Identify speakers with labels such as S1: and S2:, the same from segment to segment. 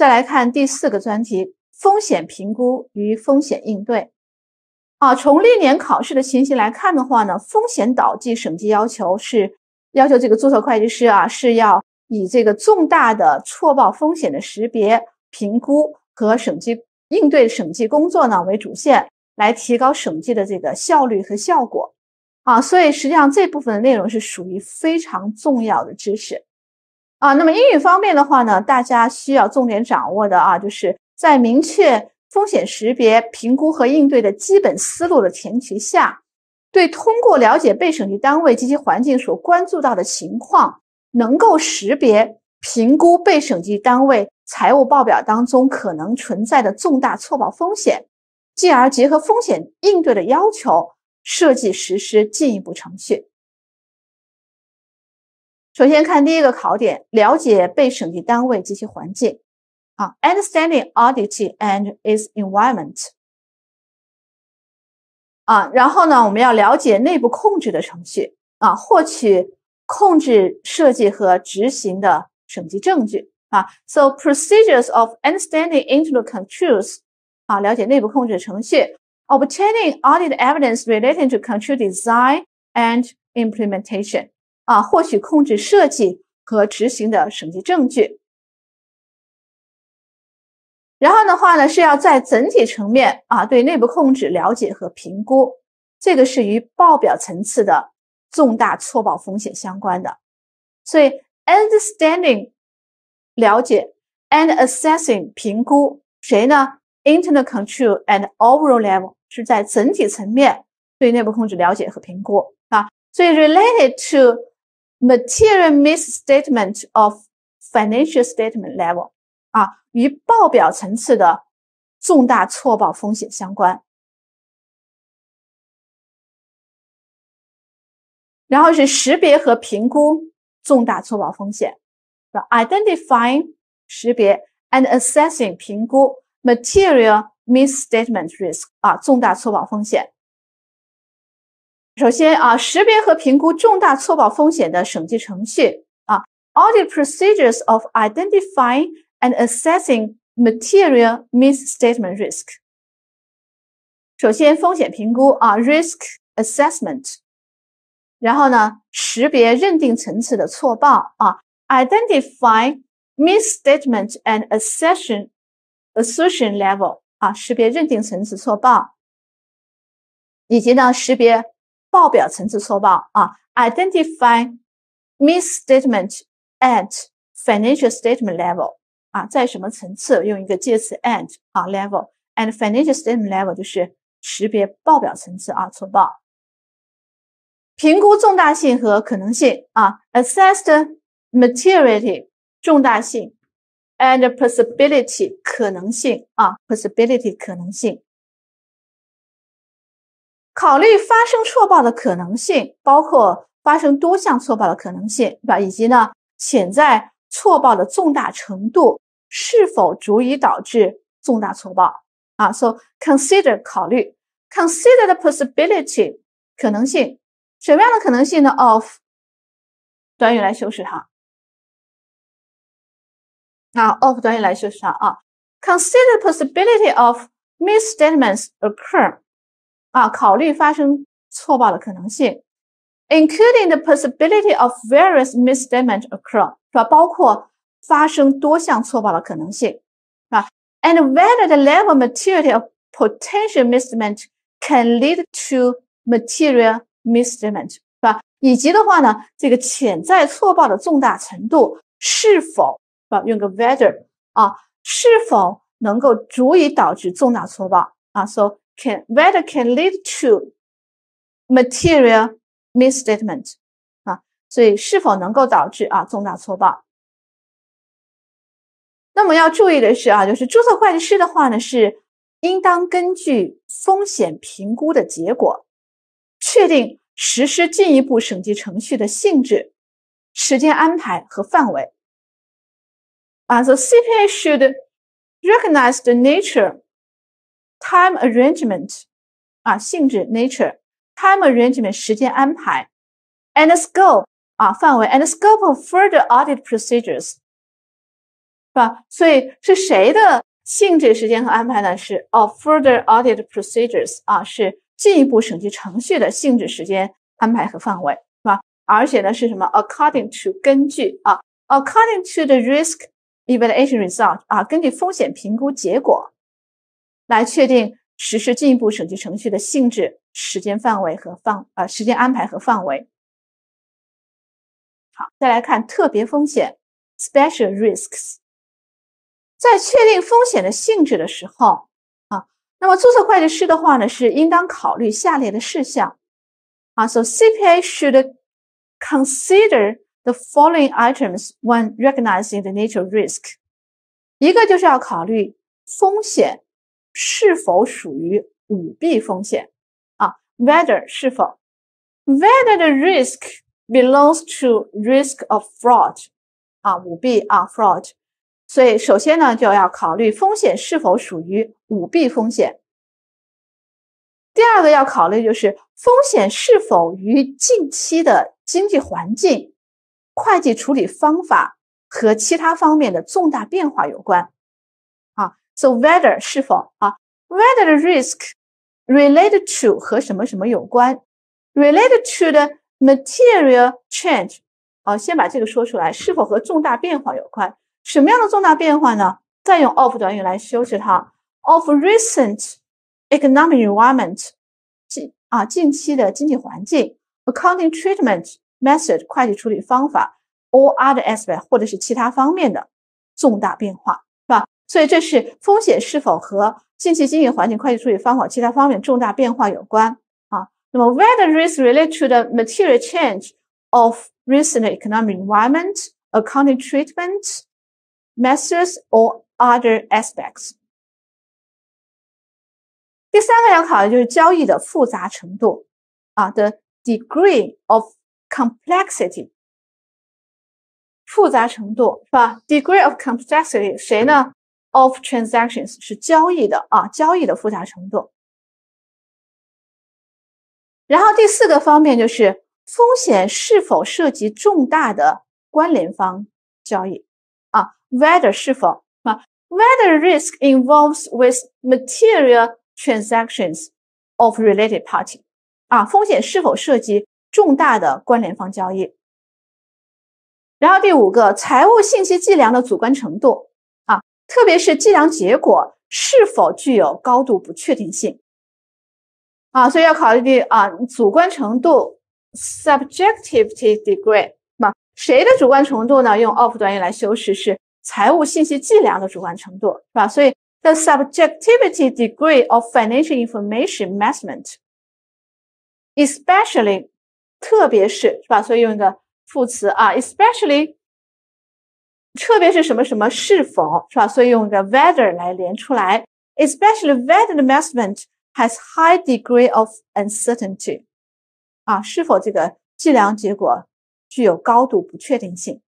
S1: 再来看第4个专题，风险评估与风险应对。从历年考试的情形来看的话呢，风险导计审计要求是要求这个注册会计师是要以这个重大的错报风险的识别、评估和应对审计工作呢为主线，来提高审计的这个效率和效果。所以实际上这部分的内容是属于非常重要的知识。那么英语方面的话呢，大家需要重点掌握的就是在明确风险识别、评估和应对的基本思路的前提下，对通过了解被审计单位及其环境所关注到的情况，能够识别、评估被审计单位财务报表当中可能存在的重大错报风险，继而结合风险应对的要求，设计实施进一步程序。首先看第1个考点，了解被审计单位及其环境。Understanding audit and its environment。然后呢，我们要了解内部控制的程序，获取控制设计和执行的审计证据。So procedures of understanding internal controls，了解内部控制程序。Obtaining audit evidence relating to control design and implementation。获取控制设计和执行的审计证据。然后的话呢，是要在整体层面对内部控制了解和评估，这个是与报表层次的重大错报风险相关的。所以 understanding 了解 and assessing 评估，谁呢？ internal control and overall level 是在整体层面对内部控制了解和评估所以 related to material misstatement of financial statement level与报表层次的重大错报风险相关。然后是识别和评估重大错报风险 identifying 识别 and assessing 评估 material misstatement risk 重大错报风险。首先识别和评估重大错报风险的审计程序audit procedures of identifying and assessing material misstatement risk。首先风险评估risk assessment， 然后呢识别认定层次的错报identify misstatement and assertion level 识别认定层次错报，以及呢识别报表层次错报identify misstatement at financial statement level 在什么层次，用一个介词 at level and financial statement level 就是识别报表层次错报。评估重大性和可能性assessed materiality 重大性 and possibility 可能性possibility 可能性。考虑发生错报的可能性，包括发生多项错报的可能性，以及呢潜在错报的重大程度是否足以导致重大错报So consider 考虑 consider the possibility 可能性，什么样的可能性呢 of 短语来修饰它of 短语来修饰它consider the possibility of misstatements occur考虑发生错报的可能性 including the possibility of various misstatements occur 包括发生多项错报的可能性and whether the level of maturity of potential misstatement can lead to material misstatement 以及的话呢这个潜在错报的重大程度是否用个 whether 是否能够足以导致重大错报So whether can lead to material misstatement 所以是否能够导致重大错报。那么要注意的是就是注册会计师的话呢是应当根据风险评估的结果确定实施进一步审计程序的性质、时间安排和范围So CPA should recognize the nature, time arrangement 性质 nature, time arrangement 时间安排 and the scope 范围 and the scope of further audit procedures 吧？所以是谁的性质、时间和安排呢？是 of further audit procedures 是进一步审计程序的性质、时间、安排和范围，是吧？而且呢是什么 according to 根据according to the risk evaluation result 根据风险评估结果来确定实施进一步审计程序的性质、时间范围和时间安排和范围。好，再来看特别风险 special risks。在确定风险的性质的时候那么注册会计师的话呢是应当考虑下列的事项So CPA should consider the following items when recognizing the nature of risk。 一个就是要考虑风险是否属于舞弊风险whether 是否 whether the risk belongs to risk of fraud 舞弊fraud。所以首先呢就要考虑风险是否属于舞弊风险。第二个要考虑就是风险是否与近期的经济环境、会计处理方法和其他方面的重大变化有关So whether 是否whether the risk related to 和什么什么有关 related to the material change 先把这个说出来，是否和重大变化有关。什么样的重大变化呢？再用 of 短语来修饰它 of recent economic environment 近期的经济环境 accounting treatment method 会计处理方法 or other aspect 或者是其他方面的重大变化，是吧？所以这是风险是否和近期经济环境、会计处理方法其他方面重大变化有关那么 whether risk related to the material change of recent economic environment, accounting treatment, methods or other aspects。 第三个要考虑就是交易的复杂程度the degree of complexity。 复杂程度是吧 degree of complexity 谁呢 of transactions 是交易的交易的复杂程度。然后第四个方面就是风险是否涉及重大的关联方交易whether 是否whether risk involves with material transactions of related party 风险是否涉及重大的关联方交易。然后第五个财务信息计量的主观程度特别是计量结果是否具有高度不确定性所以要考虑主观程度 subjectivity degree 谁的主观程度呢？用 of 短语来修饰是财务信息计量的主观程度，是吧？所以 the subjectivity degree of financial information measurement especially 特别是吧？所以用一个副词especially 特别是什么什么是否是吧？所以用一个 whether 来连出来 especially whether the measurement has high degree of uncertainty 是否这个计量结果具有高度不确定性。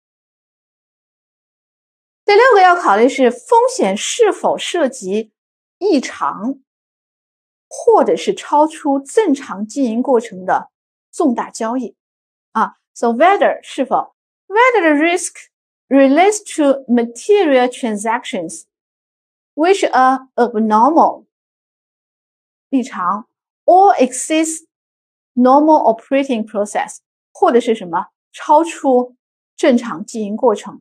S1: 第六个要考虑是风险是否涉及异常或者是超出正常经营过程的重大交易So whether 是否 whether the risk relates to material transactions which are abnormal 异常 or exceeds normal operating process 或者是什么超出正常经营过程。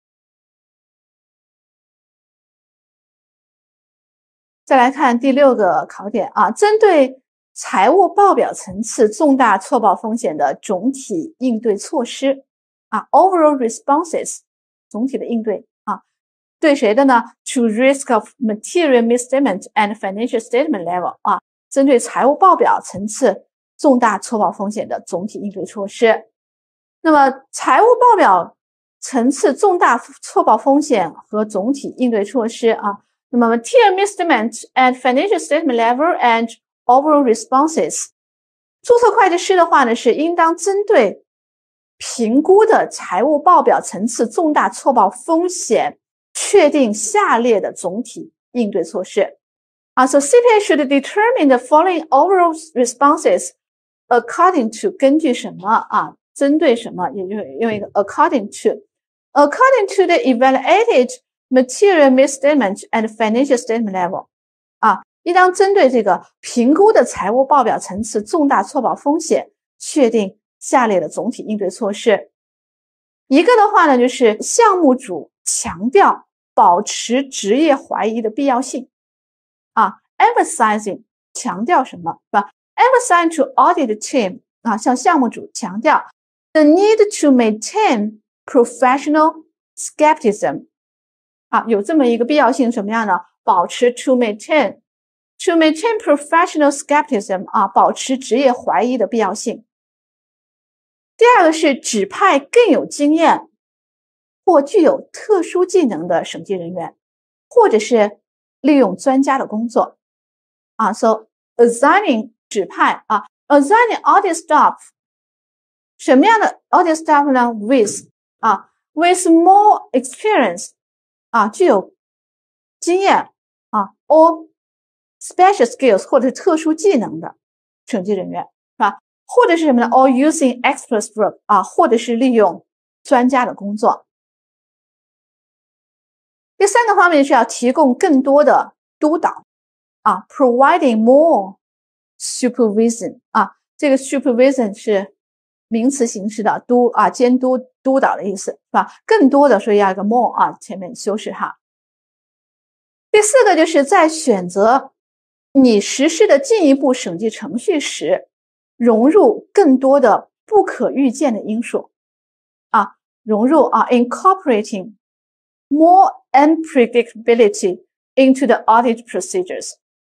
S1: 再来看第六个考点针对财务报表层次重大错报风险的总体应对措施overall responses 总体的应对对谁的呢 to risk of material misstatement and financial statement level 针对财务报表层次重大错报风险的总体应对措施。那么财务报表层次重大错报风险和总体应对措施那么 material misstatement and financial statement level and overall responses 注册会计师的话呢是应当针对评估的财务报表层次重大错报风险确定下列的总体应对措施So CPA should determine the following overall responses according to 根据什么针对什么也就用一个 according to the evaluated material misstatement and financial statement level 啊，应当针对这个评估的财务报表层次重大错报风险，确定下列的总体应对措施。一个的话呢，就是项目组强调保持职业怀疑的必要性啊 ，emphasizing 强调什么是吧 ？emphasizing to audit team 啊，向项目组强调 the need to maintain professional skepticism 啊，有这么一个必要性，什么样呢？保持 to maintain professional skepticism 啊，保持职业怀疑的必要性。第二个是指派更有经验或具有特殊技能的审计人员，或者是利用专家的工作啊 ，so assigning 指派啊 ，assigning audit staff 什么样的 audit staff 呢 ？with more experience 啊，具有经验啊 ，or special skills 或者是特殊技能的审计人员是吧？或者是什么呢 ？or using experts work 啊，或者是利用专家的工作。第三个方面是要提供更多的督导啊 ，providing more supervision 啊，这个 supervision 是名词形式的监督督导的意思是吧？更多的，所以要一个 more 啊，前面修饰哈。第四个就是在选择你实施的进一步审计程序时，融入更多的不可预见的因素啊，incorporating more unpredictability into the audit procedures。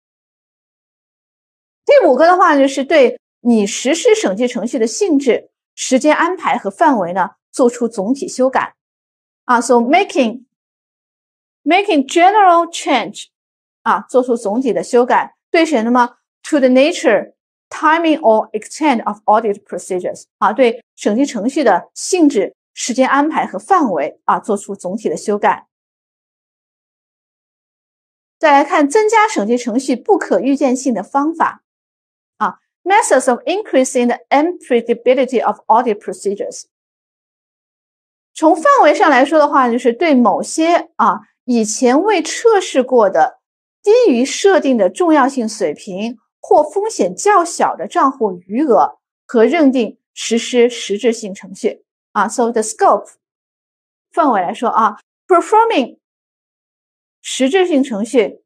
S1: 第五个的话就是对你实施审计程序的性质、时间安排和范围呢做出总体修改啊 ，so making general change 啊，做出总体的修改，对谁呢吗 ？To the nature、timing or extent of audit procedures 啊，对审计程序的性质、时间安排和范围啊，做出总体的修改。再来看增加审计程序不可预见性的方法啊 ，methods of increasing the unpredictability of audit procedures。从范围上来说的话，就是对某些以前未测试过的低于设定的重要性水平或风险较小的账户余额和认定实施实质性程序啊 ，so the scope 范围来说啊 ，performing 实质性程序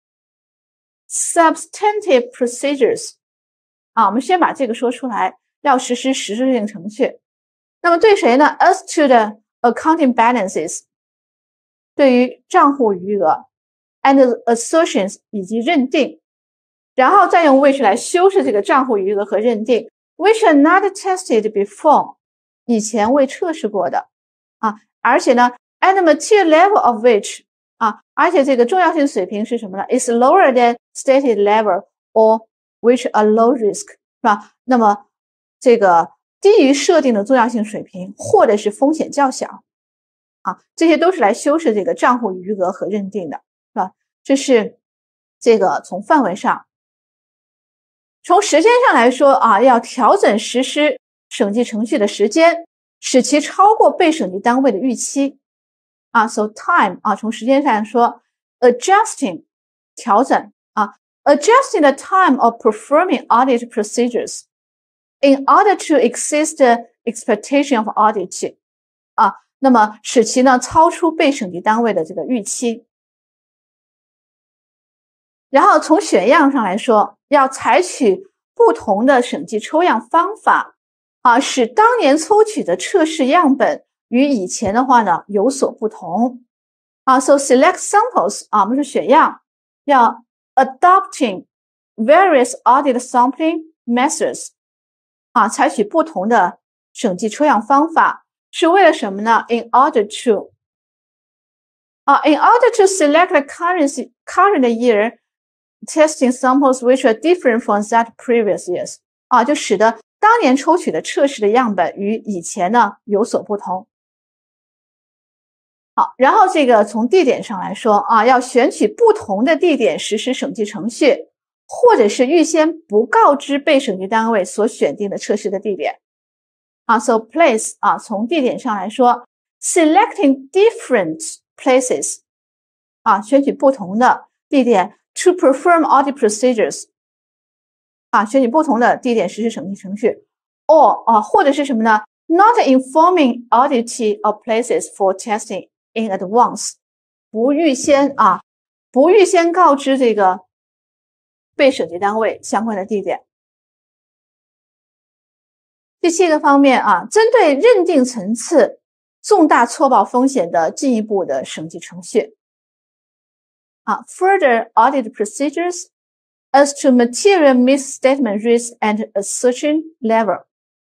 S1: substantive procedures 啊，我们先把这个说出来，要实施实质性程序。那么对谁呢 ？As to the accounting balances 对于账户余额 and assertions 以及认定，然后再用 which 来修饰这个账户余额和认定 which are not tested before 以前未测试过的啊，而且呢 and the material level of which 啊，而且这个重要性水平是什么呢 is lower than stated level or which are low risk 是吧？那么这个低于设定的重要性水平或者是风险较小啊，这些都是来修饰这个账户余额和认定的是吧？这是这个从范围上。从时间上来说啊，要调整实施审计程序的时间，使其超过被审计单位的预期啊 ，so time 啊，从时间上来说 ，adjusting 调整啊 ，adjusting the time of performing audit procedures in order to exceed the expectation of audit 啊，那么使其呢超出被审计单位的这个预期。然后从选样上来说，要采取不同的审计抽样方法啊，使当年抽取的测试样本与以前的话呢有所不同啊。So select samples 啊，我们是选样，要 adopting various audit sampling methods 啊，采取不同的审计抽样方法，是为了什么呢 ？In order to select the current year testing samples which are different from that previous years 啊，就使得当年抽取的测试的样本与以前呢有所不同。好，然后这个从地点上来说啊，要选取不同的地点实施审计程序，或者是预先不告知被审计单位所选定的测试的地点啊 ，so place 啊，从地点上来说 ，selecting different places 选取不同的地点 to perform audit procedures， 选取不同的地点实施审计程序 ，or 或者是什么呢 ？Not informing auditee of places for testing in advance， 不预先告知这个被审计单位相关的地点。第7个方面针对认定层次重大错报风险的进一步的审计程序further audit procedures as to material misstatement risk and assertion level。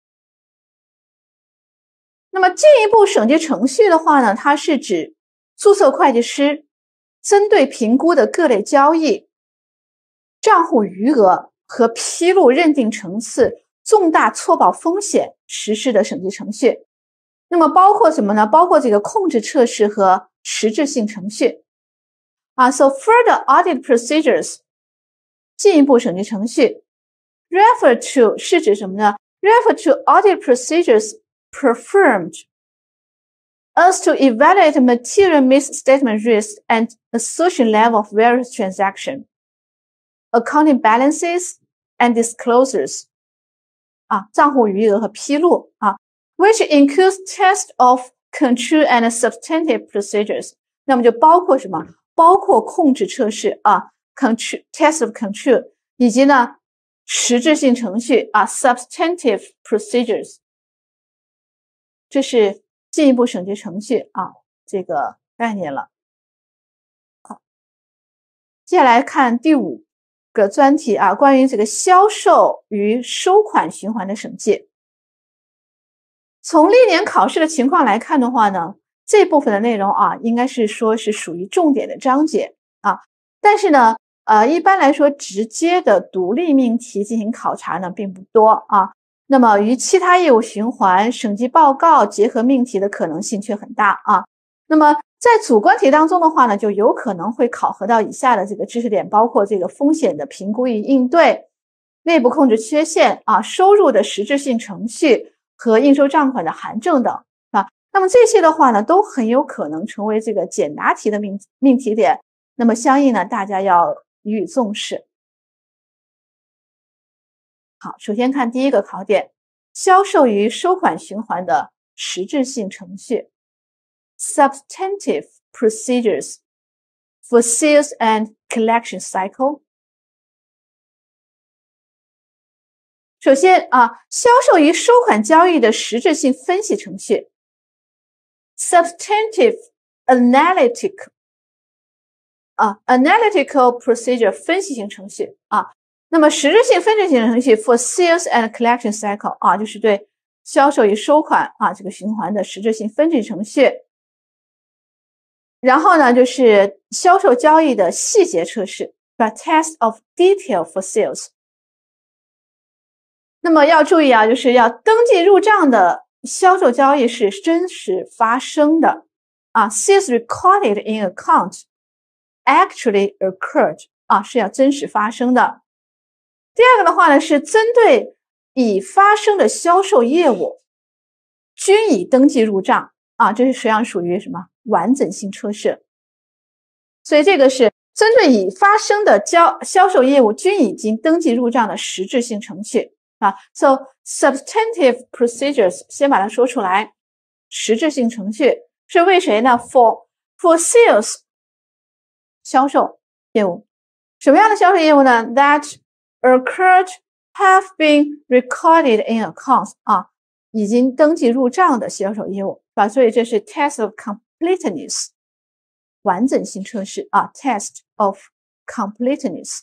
S1: 那么进一步审计程序的话呢，它是指注册会计师针对评估的各类交易、账户余额和披露认定层次重大错报风险实施的审计程序。那么包括什么呢？包括这个控制测试和实质性程序So further audit procedures 进一步审计程序 refer to 是指什么呢？ refer to audit procedures performed as to evaluate material misstatement risk and assertion level of various transactions, accounting balances and disclosures账户余额和披露which includes test of control and substantive procedures。 那么就包括什么？包括控制测试control test of control 以及呢实质性程序substantive procedures。 这是进一步审计程序这个概念了。好，接下来看第5个专题关于这个销售与收款循环的审计。从历年考试的情况来看的话呢，这部分的内容应该是说是属于重点的章节但是呢一般来说直接的独立命题进行考察呢并不多那么与其他业务循环、审计报告结合命题的可能性却很大那么在主观题当中的话呢，就有可能会考核到以下的这个知识点，包括这个风险的评估与应对、内部控制缺陷收入的实质性程序和应收账款的函证等那么这些的话呢，都很有可能成为这个简答题的命题点，那么相应呢，大家要予以重视。好，首先看第1个考点，销售与收款循环的实质性程序 substantive procedures for sales and collection cycle。 首先销售与收款交易的实质性分析程序 substantive analytical procedure 分析型程序那么实质性分析型程序 for sales and collection cycle 就是对销售与收款这个循环的实质性分析程序。然后呢，就是销售交易的细节测试 test of detail for sales。 那么要注意就是要登记入账的销售交易是真实发生的sales recorded in account actually occurred 是要真实发生的。第2个的话呢，是针对已发生的销售业务均已登记入账这是实际上属于什么完整性测试。所以这个是针对已发生的销售业务均已经登记入账的实质性程序So substantive procedures 先把它说出来，实质性程序是为谁呢 for sales 销售业务。什么样的销售业务呢 That occurred have been recorded in accounts 已经登记入账的销售业务所以这是 test of completeness 完整性测试test of completeness。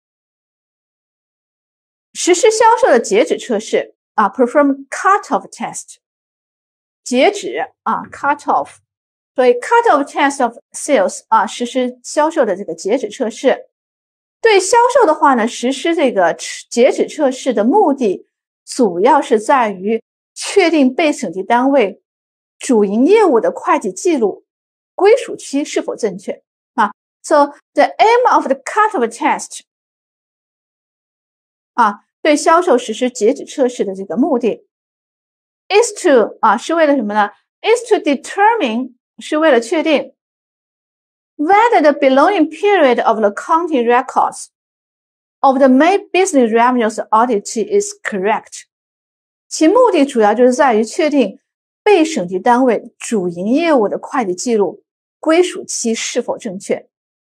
S1: 实施销售的截止测试perform cut-off test 截止cut-off， 所以 cut-off test of sales 实施销售的这个截止测试。对销售的话呢，实施这个截止测试的目的主要是在于确定被审计单位主营业务的会计记录归属期是否正确So the aim of the cut-off test对销售实施截止测试的这个目的 is to 是为了什么呢 is to determine 是为了确定 whether the belonging period of the accounting records of the May business revenues audit is correct. 其目的主要就是在于确定被审计单位主营业务的会计记录归属期是否正确。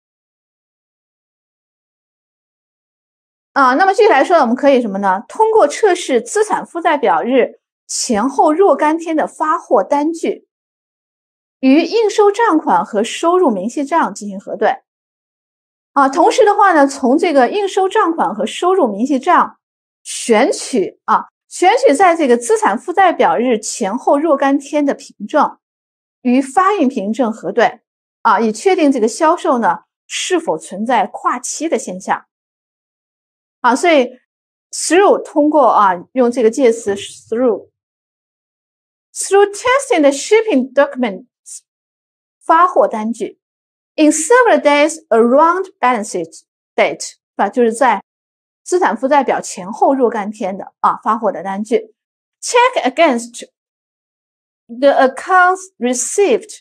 S1: 那么具体来说，我们可以什么呢？通过测试资产负债表日前后若干天的发货单据，与应收账款和收入明细账进行核对。同时的话呢，从这个应收账款和收入明细账选取在这个资产负债表日前后若干天的凭证，与发印凭证核对，以确定这个销售呢是否存在跨期的现象。所以 through 通过用这个介词 through testing the shipping documents 发货单据 in several days around balance date 就是在资产负债表前后若干天的发货的单据 check against the accounts received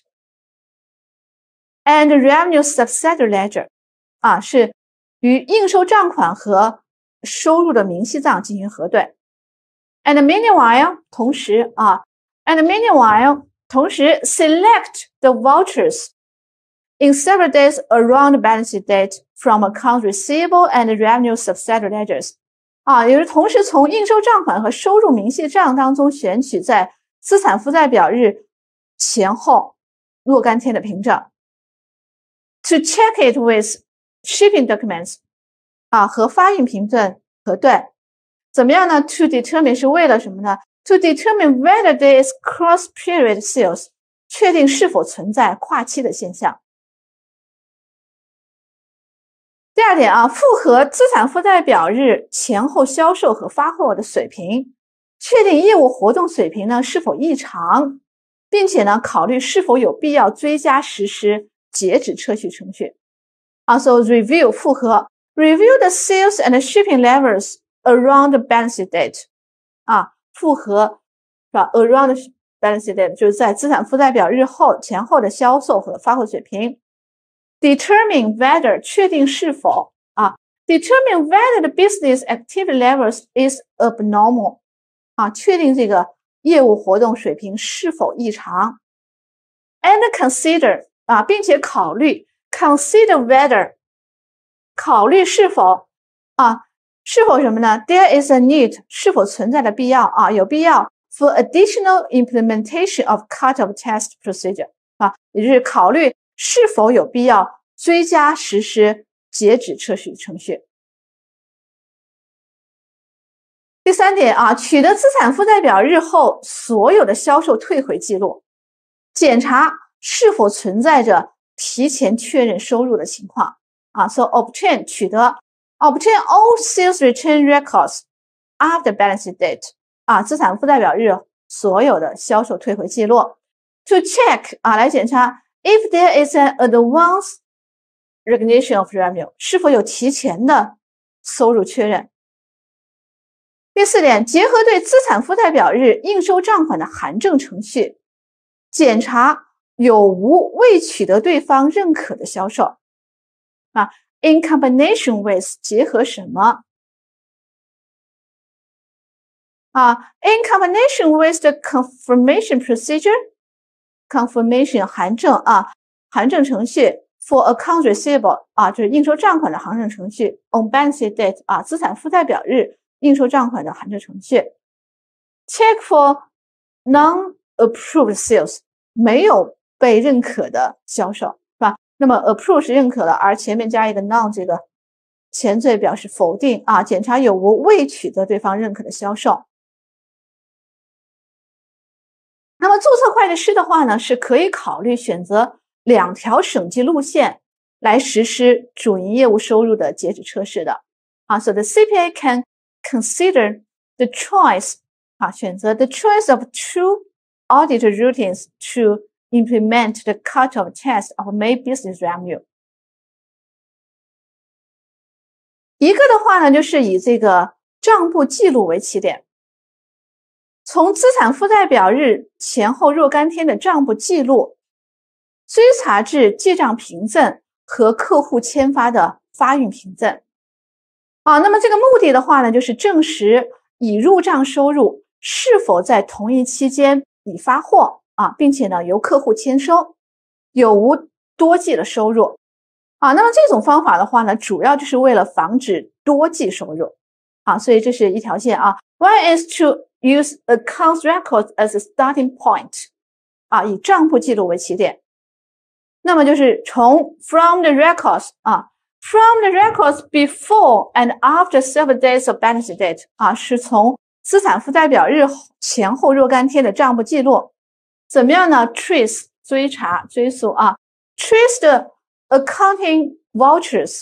S1: and revenue subsidiary ledger 是与应收账款和收入的明细账进行核对 and meanwhile 同时 select the vouchers in several days around balance date from accounts receivable and revenue subsidiary ledgers 也就是同时从应收账款和收入明细账当中选取在资产负债表日前后若干天的凭证 to check it with shipping documents和发印凭证核对，怎么样呢 ？To determine 是为了什么呢 ？To determine whether there is cross-period sales， 确定是否存在跨期的现象。第二点符合资产负债表日前后销售和发货的水平，确定业务活动水平呢是否异常，并且呢考虑是否有必要追加实施截止撤去程序。So review 复核。Review the sales and shipping levels around the balance date 复核around the balance date 就是在资产负债表日后前后的销售和发货水平 Determine whether 确定是否Determine whether the business activity levels is abnormal 确定这个业务活动水平是否异常 And consider 并且考虑 Consider whether考虑是否什么呢 There is a need 是否存在的必要有必要 for additional implementation of cut-off test procedure 也就是考虑是否有必要追加实施截止撤去程序。第三点取得资产负债表日后所有的销售退回记录，检查是否存在着提前确认收入的情况。So obtain 取得 obtain all sales return records after balance date 资产负债表日所有的销售退回记录 to check 来检查 if there is an advance recognition of revenue 是否有提前的收入确认。第四点，结合对资产负债表日应收账款的函证程序，检查有无未取得对方认可的销售。in combination with 结合什么in combination with the confirmation procedure confirmation 函证函证程序 for accounts receivable 就是应收账款的函证程序 on balance date 资产负债表日应收账款的函证程序 check for non-approved sales 没有被认可的销售那么 approve 是认可了，而前面加一个 non 这个前缀表示否定检查有无未取得对方认可的销售。那么注册会计师的话呢，是可以考虑选择2条审计路线来实施主营业务收入的截止测试的So the CPA can consider the choice 选择 the choice of two audit routines to implement the cut-off test of May business revenue 一个的话呢，就是以这个账簿记录为起点，从资产负债表日前后若干天的账簿记录追查至记账凭证和客户签发的发运凭证。那么这个目的的话呢，就是证实已入账收入是否在同一期间已发货并且呢由客户签收，有无多计的收入那么这种方法的话呢，主要就是为了防止多计收入所以这是一条线One is to use accounts records as a starting point 以账簿记录为起点。那么就是从 from the records from the records before and after several days of balance date 是从资产负债表日前后若干天的账簿记录。怎么样呢 ？trace 追查追溯trace the accounting vouchers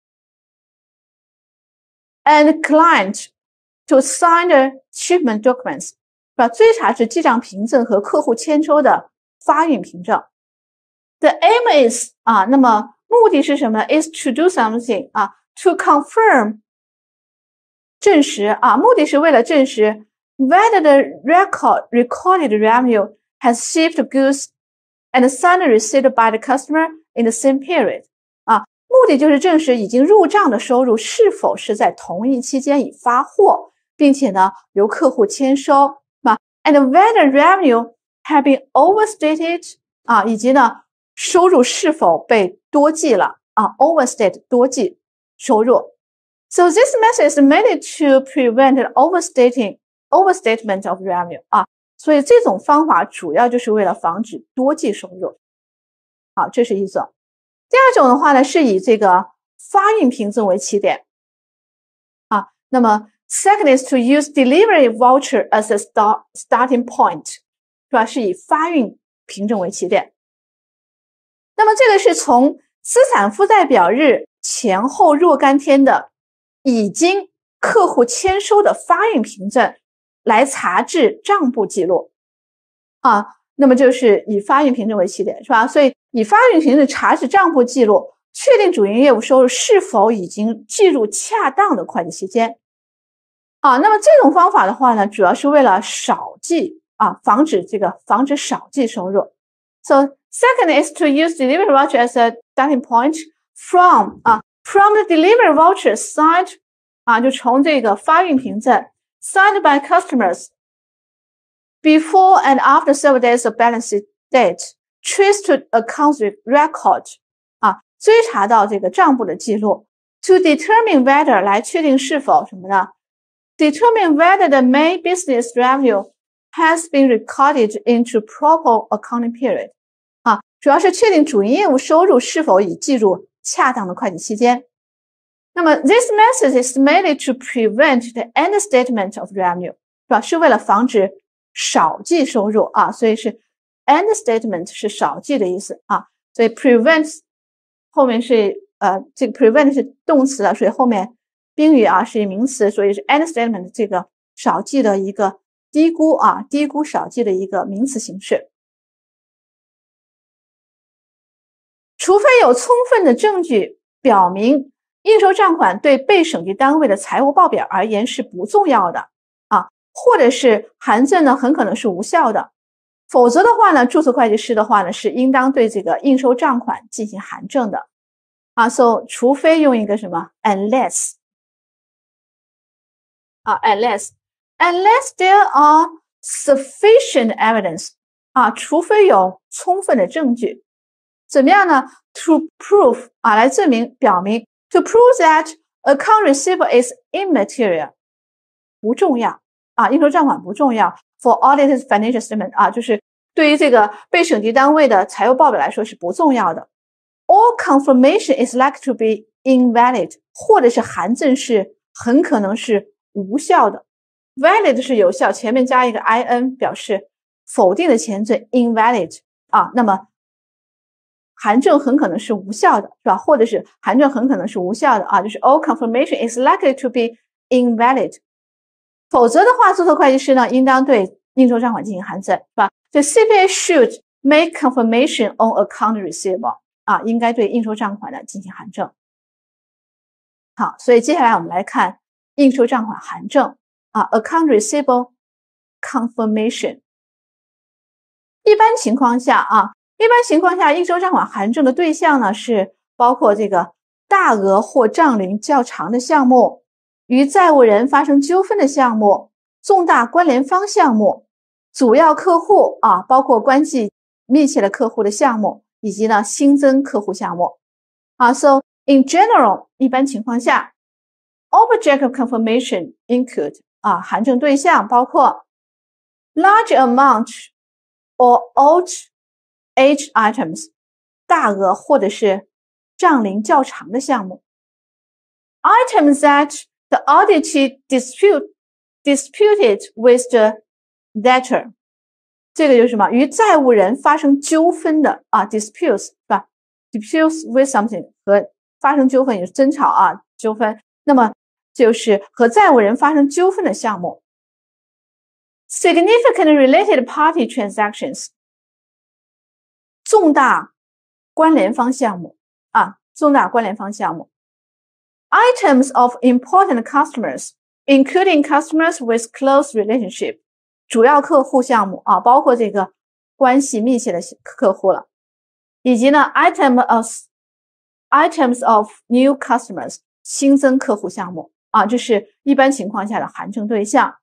S1: and client to sign the shipment documents 追查至记账凭证和客户签收的发运凭证。The aim is 那么目的是什么 ？is to do something to confirm 证实目的是为了证实 whether the recorded revenue has shipped goods and signed receipt by the customer in the same period 目的就是证实已经入账的收入是否是在同一期间已发货，并且呢由客户签收and whether revenue have been overstated 以及呢收入是否被多计了overstate 多计收入。So this method is made to prevent overstatement of revenue 所以这种方法主要就是为了防止多计收入这是一种。第二种的话呢，是以这个发运凭证为起点那么 second is to use delivery voucher as a starting point 是吧？是以发运凭证为起点。那么这个是从资产负债表日前后若干天的已经客户签收的发运凭证来查至账簿记录那么就是以发运凭证为起点是吧？所以以发运凭证查至账簿记录，确定主营业务收入是否已经计入恰当的会计期间那么这种方法的话呢，主要是为了少计防止少计收入。So second is to use delivery voucher as a starting point from the delivery voucher signed 就从这个发运凭证 signed by customers before and after several days of balance date trace to accounts record 追查到这个账簿的记录 to determine whether 来确定是否什么呢 determine whether the main business revenue has been recorded into proper accounting period主要是确定主营业务收入是否已计入恰当的会计期间。那么 this method is made to prevent the understatement of revenue 是吧？是为了防止少计收入所以是 understatement 是少计的意思所以 prevent 后面是这个 prevent 是动词所以后面宾语是一名词，所以是 understatement 这个少计的一个低估低估少计的一个名词形式。除非有充分的证据表明应收账款对被审计单位的财务报表而言是不重要的或者是函证呢很可能是无效的，否则的话呢，注册会计师的话呢是应当对这个应收账款进行函证的so 除非用一个什么 unless unless there are sufficient evidence除非有充分的证据。怎么样呢 to prove 来证明表明 to prove that account receivable is immaterial 不重要应收账款不重要 for audited financial statement 就是对于这个被审计单位的财务报表来说是不重要的。All confirmation is likely to be invalid 或者是函证是很可能是无效的。valid 是有效，前面加一个 in 表示否定的前缀 invalid 那么函证很可能是无效的，是吧？或者是函证很可能是无效的就是 all confirmation is likely to be invalid。否则的话，注册会计师呢，应当对应收账款进行函证，是吧？The CPA should make confirmation on account receivable 应该对应收账款呢进行函证。好，所以接下来我们来看应收账款函证account receivable confirmation。一般情况下一般情况下，应收账款函证的对象呢是包括这个大额或账龄较长的项目，与债务人发生纠纷的项目，重大关联方项目，主要客户包括关系密切的客户的项目，以及呢新增客户项目So in general， 一般情况下 object of confirmation include 函证对象包括 large amount or old age items 大额或者是账龄较长的项目 items that the auditee disputed with the debtor 这个就是什么？与债务人发生纠纷的disputes 是吧 ？disputes with something 和发生纠纷也是争吵纠纷，那么就是和债务人发生纠纷的项目。Significant related party transactions 重大关联方项目重大关联方项目。Items of important customers, including customers with close relationship 主要客户项目包括这个关系密切的客户了，以及呢 items of new customers 新增客户项目这是一般情况下的函证对象。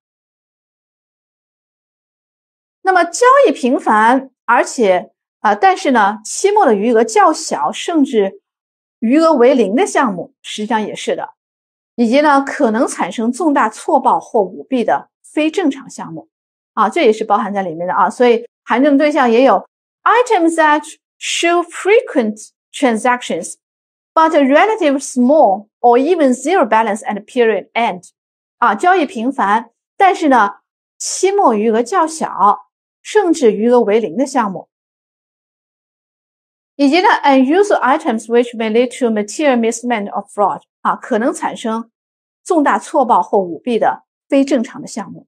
S1: 那么交易频繁，而且但是呢期末的余额较小，甚至余额为零的项目，实际上也是的，以及呢可能产生重大错报或舞弊的非正常项目这也是包含在里面的所以函证对象也有 items that show frequent transactions but relatively small or even zero balance at period end 交易频繁，但是呢期末余额较小，甚至余额为零的项目，以及呢 unusual items which may lead to material mismanagement or fraud 可能产生重大错报或舞弊的非正常的项目。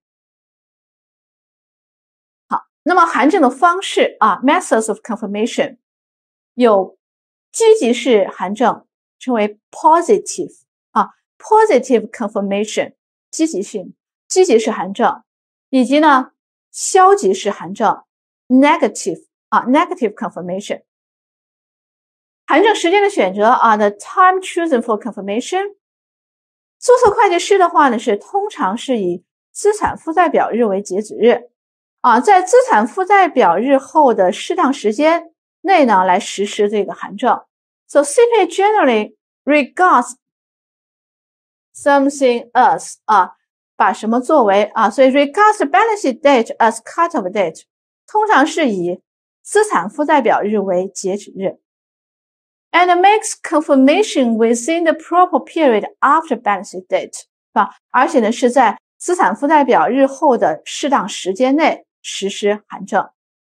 S1: 好，那么函证的方式methods of confirmation 有积极式函证，称为 positive positive confirmation 积极式函证，以及呢消极式函证 negative negative confirmation。函证时间的选择the time chosen for confirmation。注册会计师的话呢，通常是以资产负债表日为截止日在资产负债表日后的适当时间内呢来实施这个函证。So CPA generally regards something as 把什么作为所以 regards the balance sheet date as cut-off date 通常是以资产负债表日为截止日。And makes confirmation within the proper period after balance sheet date 而且呢是在资产负债表日后的适当时间内实施函证。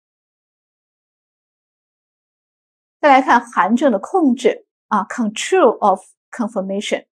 S1: 再来看函证的控制control of confirmation。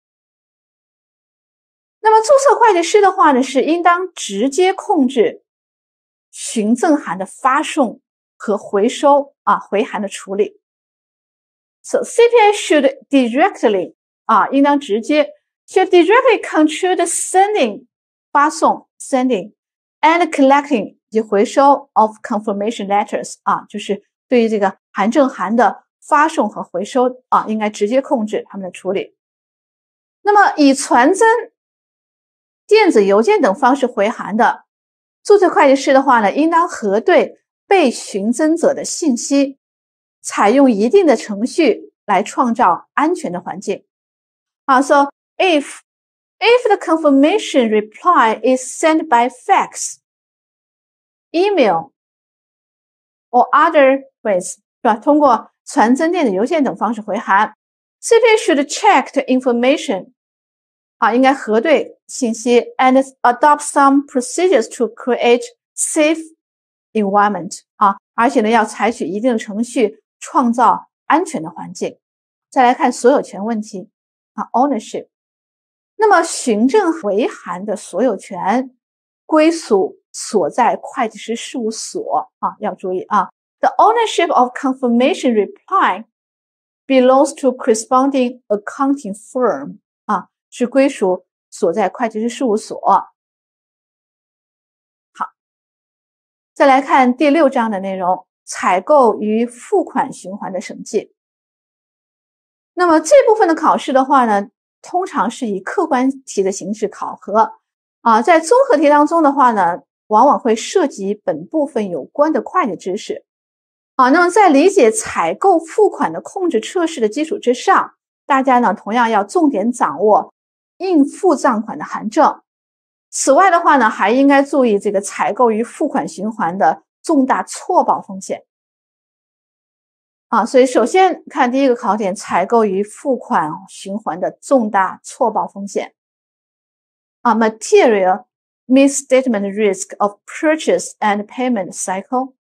S1: 那么注册会计师的话呢，是应当直接控制询赠函的发送和回收回函的处理。So CPA should directly 应当直接 should directly control the sending 发送 sending and collecting 以及回收 of confirmation letters 就是对于这个函证函的发送和回收应该直接控制他们的处理。那么以传真、电子邮件等方式回函的注册会计师的话呢，应当核对被询赠者的信息，采用一定的程序来创造安全的环境So if the confirmation reply is sent by fax, email or other ways 是吧？通过传真、电子邮件等方式回函 CPA should check the information 应该核对信息 and adopt some procedures to create safe environment 而且呢要采取一定的程序创造安全的环境。再来看所有权问题ownership。那么询证回函的所有权归属所在会计师事务所要注意The ownership of confirmation reply belongs to corresponding accounting firm 是归属所在会计师事务所。好，再来看第6章的内容采购与付款循环的审计。那么这部分的考试的话呢，通常是以客观题的形式考核在综合题当中的话呢，往往会涉及本部分有关的会计知识那么在理解采购付款的控制测试的基础之上，大家呢同样要重点掌握应付账款的函证。此外的话呢，还应该注意这个采购与付款循环的重大错报风险所以首先看第一个考点，采购与付款循环的重大错报风险material misstatement risk of purchase and payment cycle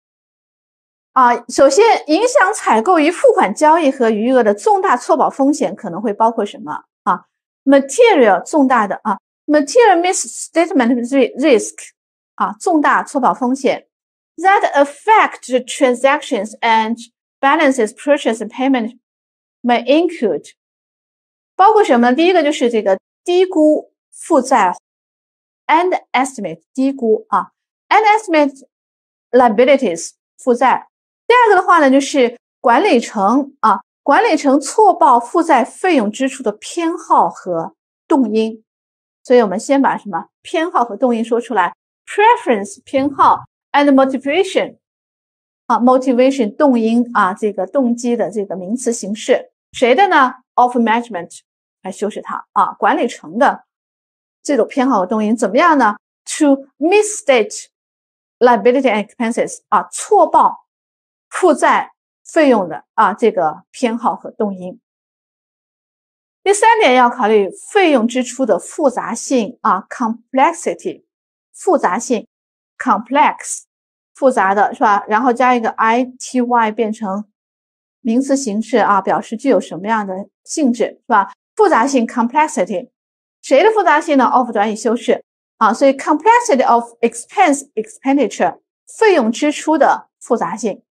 S1: 首先影响采购与付款交易和余额的重大错报风险可能会包括什么material 重大的material misstatement risk 重大错报风险 that affect the transactions and balances purchase and payment may include 包括什么呢？第一个就是这个低估负债 underestimate 低估underestimate liabilities 负债。第二个的话呢，就是管理层错报负债费用支出的偏好和动因。所以我们先把什么偏好和动因说出来 preference 偏好 and motivation motivation 动因这个动机的这个名词形式，谁的呢 of management 来修饰它管理层的这种偏好和动因怎么样呢 to misstate liability and expenses 错报负债费用的这个偏好和动因。第三点要考虑费用支出的复杂性complexity 复杂性 complex 复杂的是吧？然后加一个 ity 变成名词形式表示具有什么样的性质是吧？复杂性 complexity 谁的复杂性呢 of 短语修饰所以 complexity of expense expenditure 费用支出的复杂性。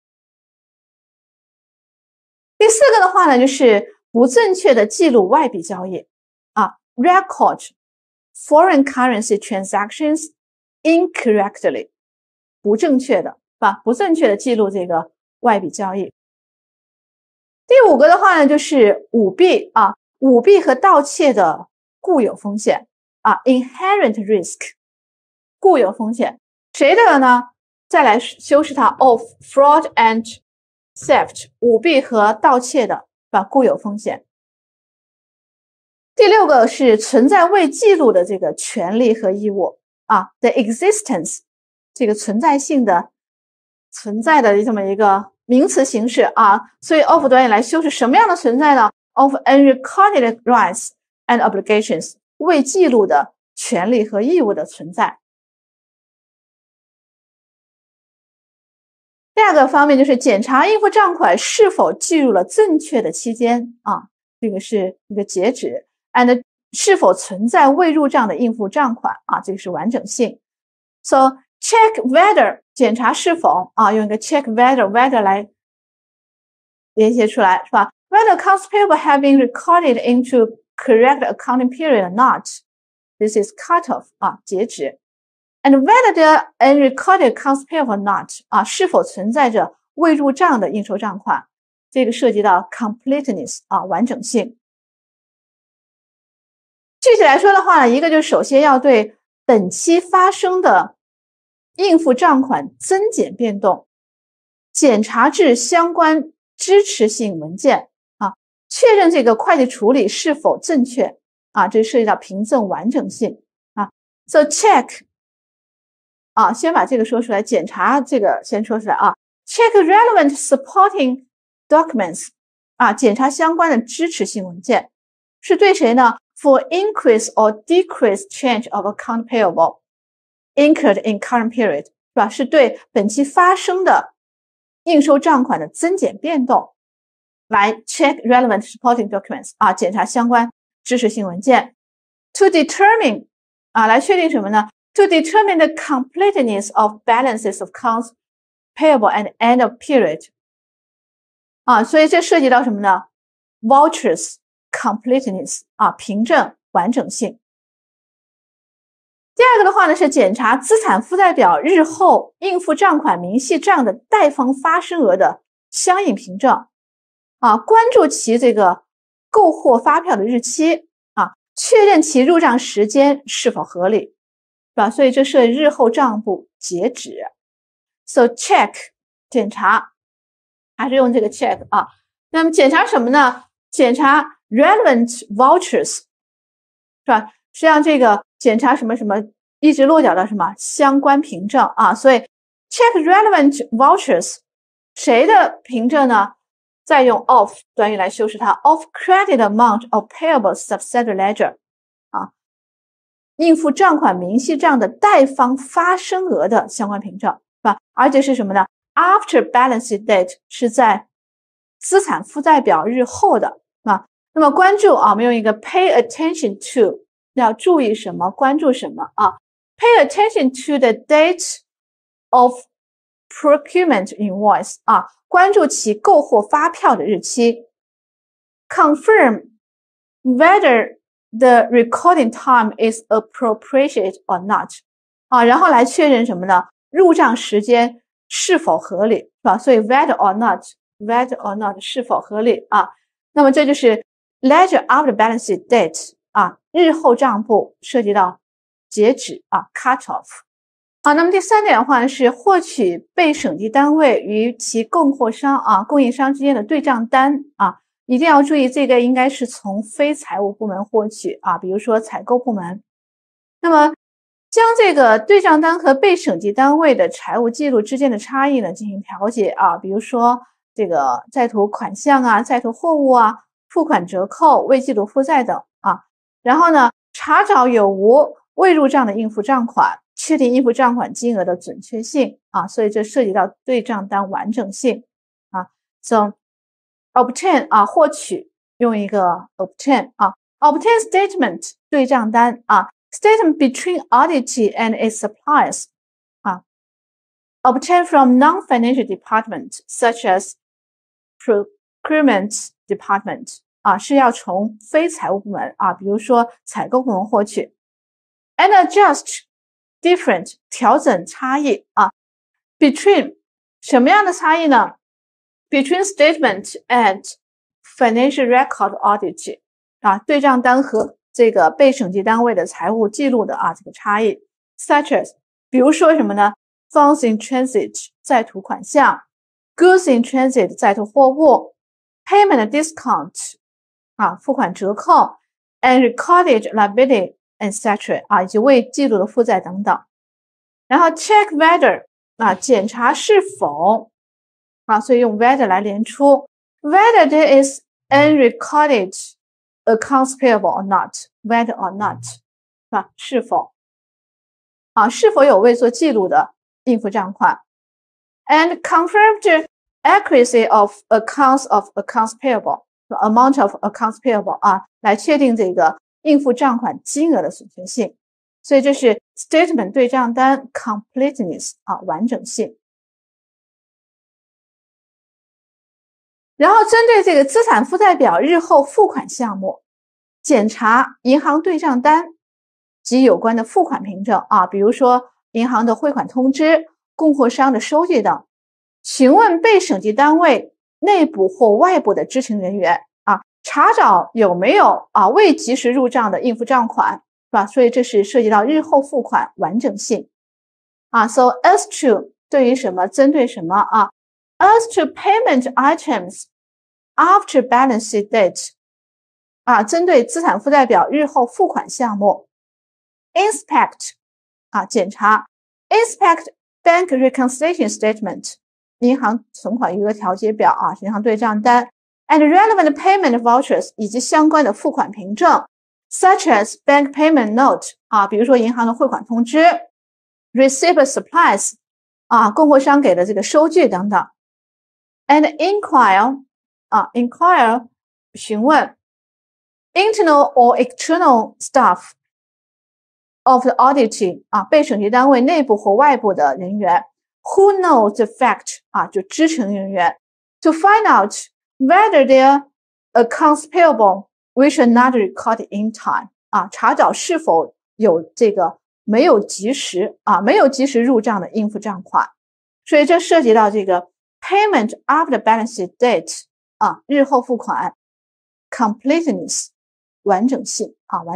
S1: 第四个的话呢，就是不正确的记录外币交易record foreign currency transactions incorrectly 不正确的记录这个外币交易。第五个的话呢，就是舞弊舞弊和盗窃的固有风险inherent risk 固有风险，谁的呢？再来修饰它 of fraud and theft 舞弊和盗窃的固有风险。第六个是存在未记录的这个权利和义务the existence 这个存在性的存在的这么一个名词形式所以 of 短语来修饰什么样的存在呢 of unrecorded rights and obligations 未记录的权利和义务的存在。第二个方面就是检查应付账款是否记录了正确的期间这个是一个截止 and 是否存在未入账的应付账款这个是完整性。So check whether 检查是否用一个 check whether 来连接出来是吧 Whether accounts payable have been recorded into correct accounting period or not. This is cutoff 截止。And whether the unrecorded accounts payable or not 是否存在着未入账的应收账款，这个涉及到 completeness 完整性。具体来说的话呢，一个就是首先要对本期发生的应付账款增减变动检查至相关支持性文件确认这个会计处理是否正确这涉及到凭证完整性So check先把这个说出来，检查这个先说出来Check relevant supporting documents 检查相关的支持性文件是对谁呢 For increase or decrease change of account payable incurred in current period 是吧？是对本期发生的应收账款的增减变动来 check relevant supporting documents 检查相关支持性文件 To determine 来确定什么呢To determine the completeness of balances of accounts payable at the end of period 所以这涉及到什么呢 Vouchers completeness 凭证完整性。 第二个的话呢，是检查资产负债表日后应付账款明细账的贷方发生额的相应凭证关注其这个购货发票的日期确认其入账时间是否合理，是吧？所以这是日后账簿截止。So check 检查，还是用这个 check 那么检查什么呢？检查 relevant vouchers， 是吧？实际上这个检查什么什么一直落脚到什么相关凭证所以 check relevant vouchers 谁的凭证呢？再用 of 短语来修饰它 of credit amount of payable subsidiary ledger 应付账款明细账的贷方发生额的相关凭证，是吧？而且是什么呢？ After balance date 是在资产负债表日后的那么关注我们用一个 pay attention to 要注意什么关注什么pay attention to the date of procurement invoice 关注其购货发票的日期 confirm whether the recording time is appropriate or not 然后来确认什么呢？入账时间是否合理，是吧？所以 whether or not 是否合理那么这就是 ledger after balance date 日后账簿涉及到截止cut off 那么第三点的话呢，是获取被审计单位与其供货商供应商之间的对账单一定要注意，这个应该是从非财务部门获取比如说采购部门。那么将这个对账单和被审计单位的财务记录之间的差异呢进行调节比如说这个在途款项在途货物付款折扣、未记录负债等然后呢查找有无未入账的应付账款，确定应付账款金额的准确性所以这涉及到对账单完整性So obtain 获取用一个 obtain obtain statement 对账单statement between auditee and its suppliers obtain from non-financial department such as procurement department是要从非财务部门比如说采购部门获取 and adjust different 调整差异between 什么样的差异呢？ between statement and financial record audit 对账单和这个被审计单位的财务记录的这个差异 such as 比如说什么呢？ funds in transit 在途款项 goods in transit 在途货物 payment discount付款折扣 and recorded liability etc 以及未记录的负债等等。然后 check whether 检查是否所以用 whether 来连出 whether there is unrecorded accounts payable or not whether or not 是否是否有未做记录的应付账款 and confirm the accuracy of accounts payable amount of accounts payable 来确定这个应付账款金额的准确性。所以这是 statement 对账单 completeness 完整性。然后针对这个资产负债表日后付款项目，检查银行对账单及有关的付款凭证比如说银行的汇款通知、供货商的收据等，询问被审计单位内部或外部的知情人员查找有没有未及时入账的应付账款，是吧？所以这是涉及到日后付款完整性So as to 对于什么针对什么as to payment items after balance date 针对资产负债表日后付款项目 inspect 检查 inspect bank reconciliation statement 银行存款余额调节表银行对账单 and relevant payment vouchers 以及相关的付款凭证 such as bank payment note 比如说银行的汇款通知 receipt supplies 供货商给的这个收据等等 and inquire 询问 internal or external staff of the auditee 被审计单位内部或外部的人员 who knows the fact 就知情人员 to find out whether their accounts payable which are not recorded in time 查找是否有这个没有及时入账的应付账款，所以这涉及到这个 payment after balance date 日后付款 completeness 完整性。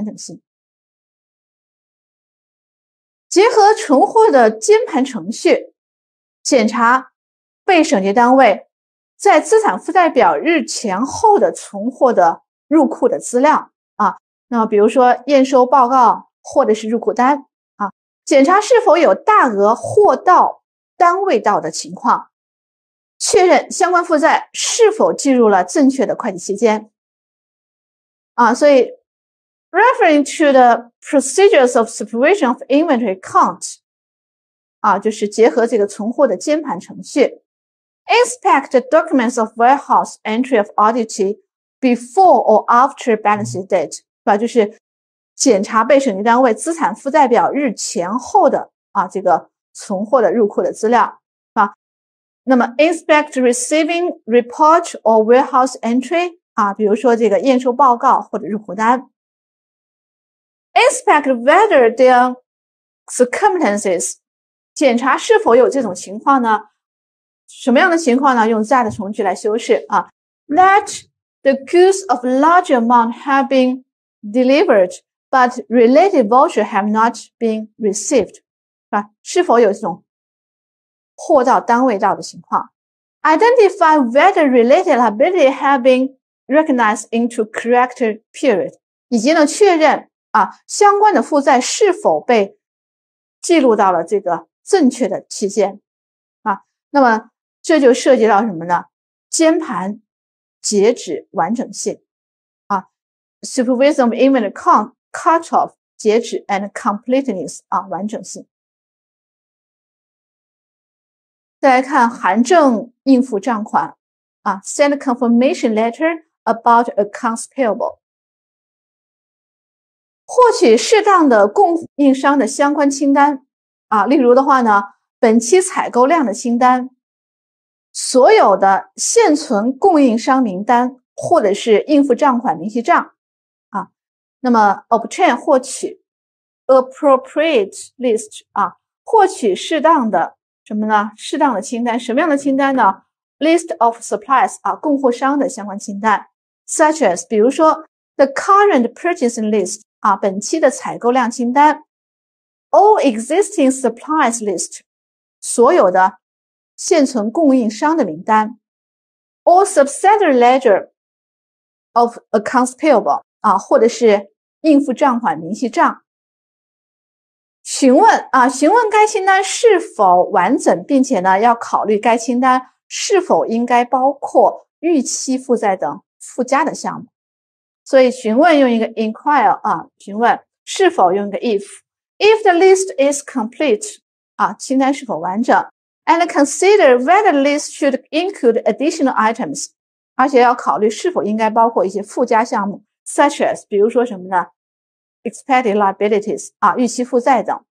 S1: 结合存货的监盘程序，检查被审结单位在资产负债表日前后的存货的入库的资料那么比如说验收报告或者是入库单检查是否有大额货到单位到的情况，确认相关负债是否计入了正确的会计期间所以 referring to the procedures of supervision of inventory count 就是结合这个存货的监盘程序 inspect the documents of warehouse entry of audit before or after balance date 就是检查被审计单位资产负债表日前后的这个存货的入库的资料那么 inspect receiving report or warehouse entry比如说这个验收报告或者入库单 inspect whether there are circumstances 检查是否有这种情况呢？什么样的情况呢？用 that 从句来修饰that the goods of large amount have been delivered but related voucher have not been received 是否有这种货到单位到的情况 identify whether related liability have been recognized into correct period 以及呢确认相关的负债是否被记录到了这个正确的期间那么这就涉及到什么呢？监盘截止完整性supervision of inventory cut off 截止 and completeness 完整性。再来看函证应付账款send confirmation letter about accounts payable 获取适当的供应商的相关清单例如的话呢，本期采购量的清单，所有的现存供应商名单或者是应付账款明细账那么 obtain 获取 appropriate list 获取适当的什么呢？适当的清单，什么样的清单呢？ list of supplies 供货商的相关清单 such as 比如说 the current purchasing list 本期的采购量清单 all existing supplies list 所有的现存供应商的名单 all subsidiary ledger of accounts payable或者是应付账款明细账询问该清单是否完整，并且呢要考虑该清单是否应该包括预期负债等附加的项目。所以询问用一个 inquire 询问是否用一个 if the list is complete 清单是否完整 and consider whether the list should include additional items 而且要考虑是否应该包括一些附加项目 such as 比如说什么呢？expected liabilities 预期负债等